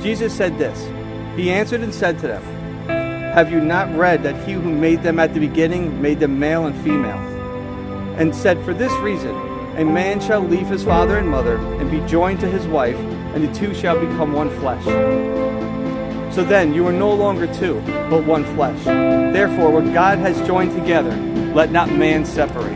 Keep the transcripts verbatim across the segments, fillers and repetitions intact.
Jesus said this. He answered and said to them, "Have you not read that he who made them at the beginning made them male and female? And said, for this reason, a man shall leave his father and mother and be joined to his wife, and the two shall become one flesh. So then you are no longer two, but one flesh. Therefore, what God has joined together, let not man separate."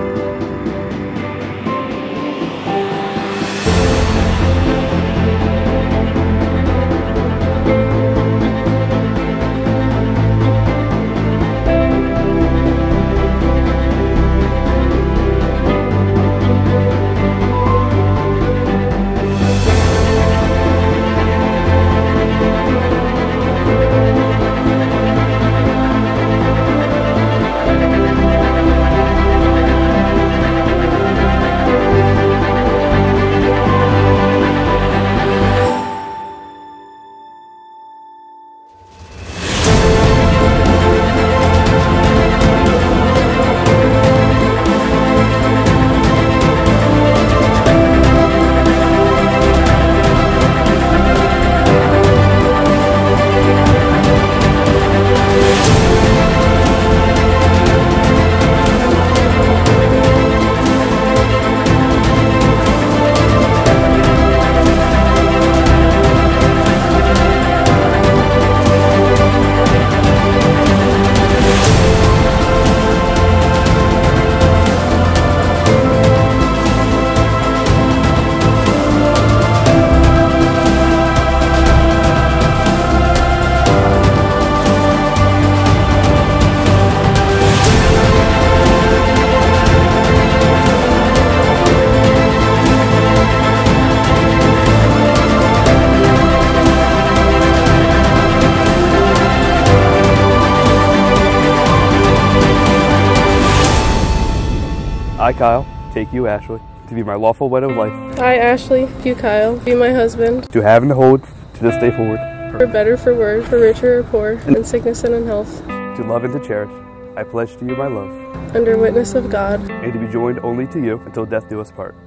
I, Kyle, take you, Ashley, to be my lawful wed of life. I, Ashley, you, Kyle, be my husband. To have and to hold, to this day forward. For better, for worse, for richer or poor, in sickness and in health. To love and to cherish, I pledge to you my love. Under witness of God. And to be joined only to you until death do us part.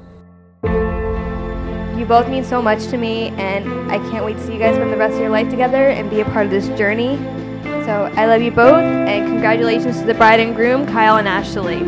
You both mean so much to me, and I can't wait to see you guys spend the rest of your life together and be a part of this journey. So I love you both, and congratulations to the bride and groom, Kyle and Ashley.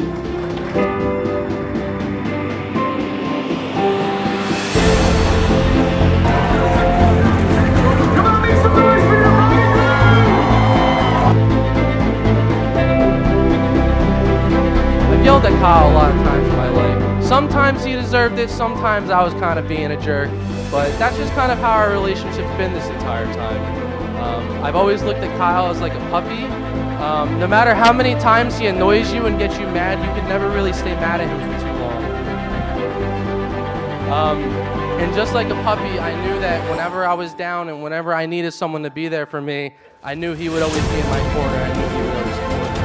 I've yelled at Kyle a lot of times in my life. Sometimes he deserved it, sometimes I was kind of being a jerk, but that's just kind of how our relationship's been this entire time. Um, I've always looked at Kyle as like a puppy. Um, no matter how many times he annoys you and gets you mad, you can never really stay mad at him for too long. Um, and just like a puppy, I knew that whenever I was down and whenever I needed someone to be there for me, I knew he would always be in my corner. I knew he would always support me.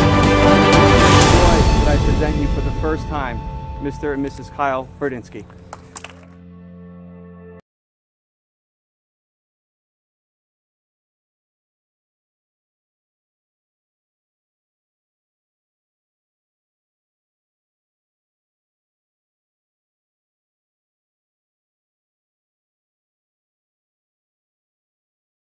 First time, Mister and Missus Kyle Burdinsky.